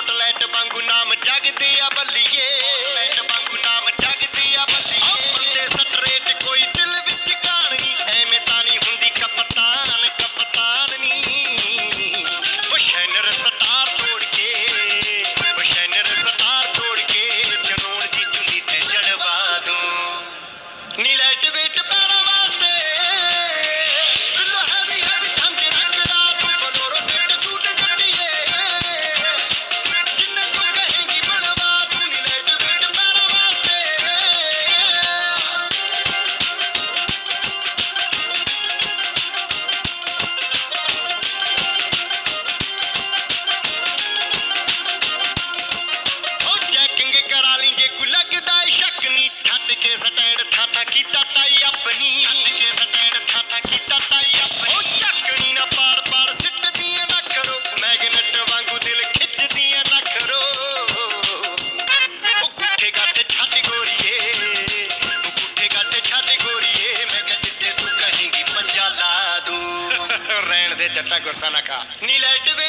ਸਪੋਟਲਾਈਟ ਵਾਂਗੂ ਨਾਮ ਜਗਦੇ ਆ ਬੱਲੀਏ, ਲਾਈਟ ਵਾਂਗੂ ਨਾਮ ਜਗਦੇ ਆ ਬੱਲੀਏ। ਬੰਦੇ ਸਟਰੇਟ ਕੋਈ ਦਿਲ ਵਿੱਚ ਕਹਾਣੀ, ਐਵੇਂ ਤਾਂ ਨਹੀਂ ਹੁੰਦੀ ਕਪਤਾਨ ਕਪਤਾਨ ਨੀ। ਉਹ ਸ਼ੈਨਰ ਸਟਾਰ ਤੋੜ ਕੇ, ਉਹ ਸ਼ੈਨਰ ਸਟਾਰ ਤੋੜ ਕੇ ਜਨੂਨ ਦੀ ਚੁੰਨੀ ਤੇ ਜੜਵਾ ਦੂੰ ਨੀ। ਲਾਈਟ ਵੇਟ ਪੈਰਾਂ ਵਾਸਤੇ ਬਿੱਲੋ ਹੈਵੀ ਹੈਵੀ ਥੰਮ ਰੱਖਦਾ ਤੂੰ ਫਲੋਰੋ ਸੈਟ ਸੂਟ ਜੱਟੀਏ, ਜਿੰਨੇ ਤੂੰ ਕਹੇਂਗੀ ਬਣਵਾ ਦੂੰ ਨੀ। ਲਾਈਟ ਵੇਟ ਪੈਰਾਂ ਵਾਸਤੇ ਉਹ ਚੈਕਿੰਗ ਕਰਾ ਲਈ ਜੇ ਕੋਈ ਲੱਗਦਾ ਏ ਸ਼ੱਕ ਨੀ। ਛੱਡ ਕੇ ਸਟੈਂਡ ਥਾਂ ਕੀਤਾ ਟਾਈ ਆਪਣੀ, ਛੱਡ ਕੇ ਸਟੈਂਡ ਥਾਂ ਕੀਤਾ ਟਾਈ ਆਪਣੀ। ਉਹ ਝੱਕਣੀ ਨਾ ਪਾੜ ਪਾੜ ਸਿੱਟਦੀਆਂ ਨਾ ਕਰੋ, ਮੈਗਨੇਟ ਵਾਂਗੂ ਦਿਲ ਖਿੱਚਦੀਆਂ ਨਾ ਕਰੋ। ਉਹ ਗੁੱਠੇ ਗੱਠ ਛੱਡ ਗੋਰੀਏ, ਉਹ ਗੁੱਠੇ ਗੱਠ ਛੱਡ ਗੋਰੀਏ। ਮੈਂ ਕਿਹਾ ਜਿੱਥੇ ਤੂੰ ਕਹੇਂਗੀ ਪੰਜਾ ਲਾ ਦੂੰ ਰਹਿਣ ਦੇ ਜੱਟਾ ਗੁੱਸਾ ਨਾ ਖਾ ਨੀ। ਲਾਈਟ